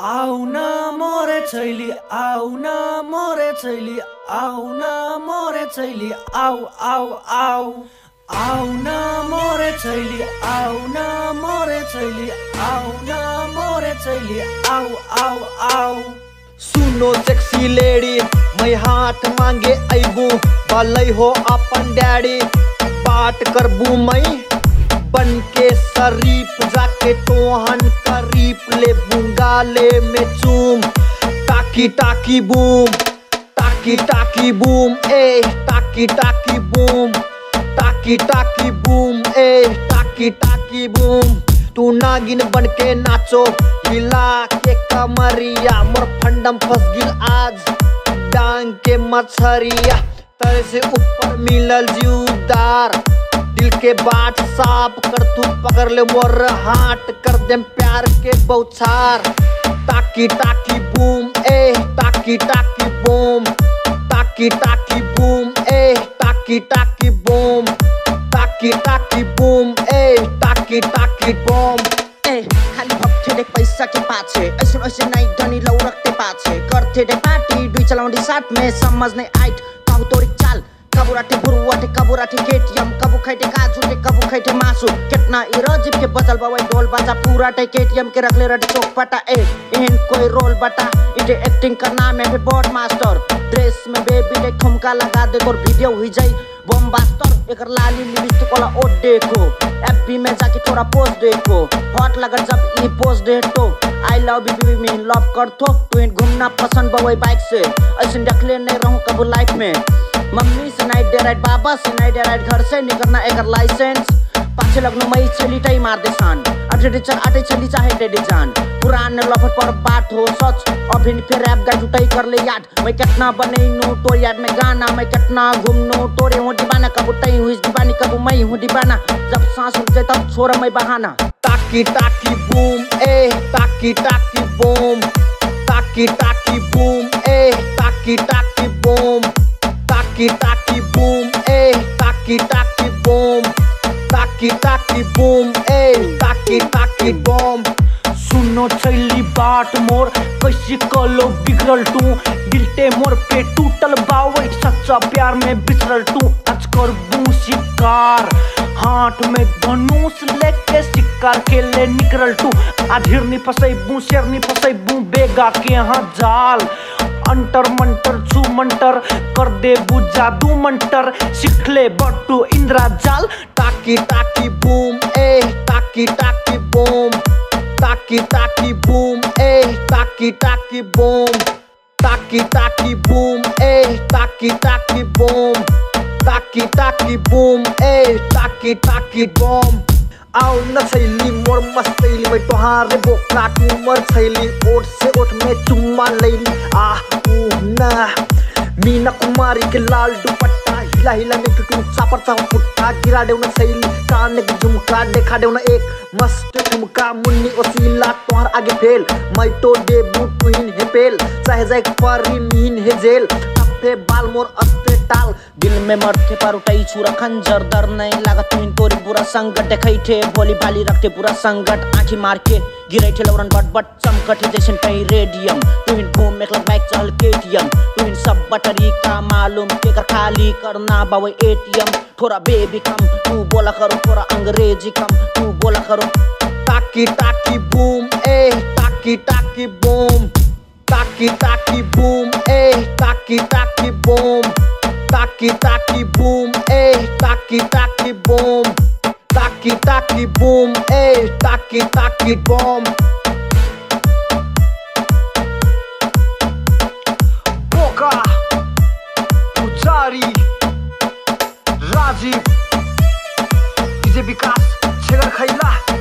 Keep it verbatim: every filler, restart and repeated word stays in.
आउन मोरे छैली आउन मोरे छैली आउन मोरे छैली आउ आउ आउ आउन मोरे छैली आउन मोरे छैली आउन मोरे छैली आउ आउ आउ। सुनो सेक्सी लेडी मैं हाथ मांगे आईबू भले हो अपन डैडी बात करबू मैं बन के शरीफ जाके तोहन करीब ले बुंगाले में चूम टाकी टाकी बूम टाकी टाकी बूम ए टाकी टाकी बूम टाकी टाकी बूम ए टाकी टाकी बूम। तू नागिन बन के नाचो हिला के कमरिया मोर फंडम फंस गिल आज डांग के मछरिया तेरे से ऊपर मिलल जीवदार दिल के बाट साफ कर तू पकड़ ले मोर हाथ कर दे प्यार के बौछार टाकी टाकी बूम ए टाकी टाकी बूम टाकी टाकी बूम ए टाकी टाकी बूम टाकी टाकी बूम ए टाकी टाकी बूम। ए खाली भक्थे देख पैसा के पाछे ऐसे ऐसे नहीं धनी लौ रखते पाछे करते दे पार्टी दुई चलाउंडी साथ में समझ नहीं आइट काहु तोरी चाल कबू राठी बुरुवाटे कबू राठी केटीएम कबू खैटे काजूटे कबू खैटे मासू कितना इरोजिब के बजल बवाई ढोल बाजा पूरा टे केटीएम के रखले रटी चौक पटा ए एहन कोई रोल बटा इटे एक्टिंग का नाम है बोर्ड मास्टर ड्रेस में बेबी ने ठुमका लगा दे तोर वीडियो हुई जाई बॉम्बास्टर एकर लाली लिपस्टिक वाला ओ देखो एफबी में जाके थोड़ा पोस्ट देखो हॉट लगर जब ई पोस्ट दे तो आई लव यू बेबी मी लव कर थो तू घूमना पसंद बवाई बाइक से ऐसे रखले नहीं रहूं कबू लाइफ में मम्मी से नाइट डे राइट बाबा से नाइट डे राइट घर से निकलना एकर लाइसेंस पाछे लगनो मई चली टाई मार दे सान अठे टीचर आटे चली चाहे टेडी जान पुराने लफट पर बात हो सच अभी फिर रैप गाइड उठाई कर ले याद मैं कितना बने नो तो याद में गाना मैं कितना घूमनो तोरे हूँ दीवाना कबू तई हुई दीवानी कबू मैं हूँ दीवाना जब सांस रुक जाए तब छोरा मैं बहाना। टाकी टाकी बूम ए टाकी टाकी बूम टाकी टाकी बूम ए टाकी टाकी बूम टाकी टाकी बूम ए टाकी टाकी बूम टाकी टाकी बूम ए टाकी टाकी बूम। सुनो छैली बाट मोर कैसे कलो बिगड़ल तू दिलते मोर पे टूटल बावई सच्चा प्यार में बिछड़ल तू आज कर बू शिकार हाथ में धनुष लेके शिकार खेले निकल तू आज हिरनी फसैबू शेरनी फसैबू बेगा के यहाँ जाल अंटर मंटर छू मंटर कर दे बू जादू मंटर सिखले बट्टू इंद्रा जाल। टाकी टाकी बूम ए टाकी टाकी बूम टाकी टाकी बूम ए टाकी टाकी बूम टाकी टाकी बूम ए टाकी टाकी बूम टाकी टाकी बूम ए टाकी टाकी बूम। आओ न छैली मोर मस्तैली मैं तोहारे बोकला उमर छैली ओठ से ओठ में चुम्मा लैली आ ऊ ना मीना कुमारी के लाल दुपट्टा हिला हिला ने टुटू चापर चापर पुट्टा गिरा देउन छैली कान के झुमका देखा देउन एक मस्त ठुमका मुन्नी ओसिला तोहर आगे फेल मैं तो देबू तुहिन हे पेल चाहे जाए परी मीन हे जेल पे बाल मोर अस्ते टाल दिल में मरते पर उठाई छुरा खंजर डर नहीं लागत तुहिन तोरी बुरा संकट देखै थे भोली भाली रखते पूरा संकट आँखी मार के गिरै थे लौरन बट बट चमकटे जैसे पई रेडियम तुहिन घूम एक लग बाइक चल केटीएम तुहिन सब बटरी का मालूम के कर खाली करना बावे एटीएम थोड़ा बेबी कम तू बोला करो थोड़ा अंग्रेजी कम तू बोला करो। टाकी टाकी बूम ए टाकी टाकी बूम टाकी टाकी बूम ए टाकी टाकी बूम टाकी टाकी बूम ए टाकी टाकी बूम टाकी टाकी बूम ए टाकी टाकी बूम। बोका पुजारी राजीव डीजे विकास छेगर खैला।